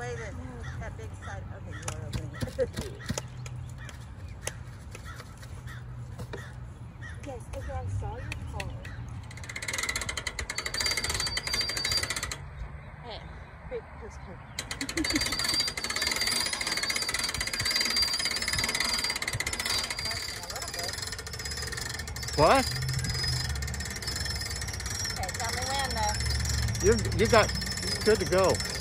way that big side. Okay, you are opening it. Yes, okay, I saw your car. Hey, wait, postcode. What? Okay, tell me when though. You got good to go.